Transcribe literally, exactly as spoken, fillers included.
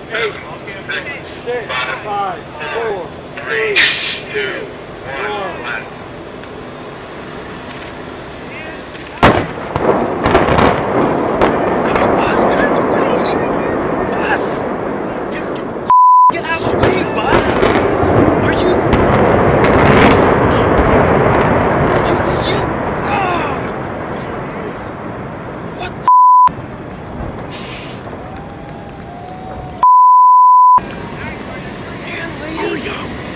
eight, six, five, four, three, two, one. Come on, Bus, get out of the way! Bus! Get out of the way, Bus! Are you... You... You... Oh! What the... Man, lady!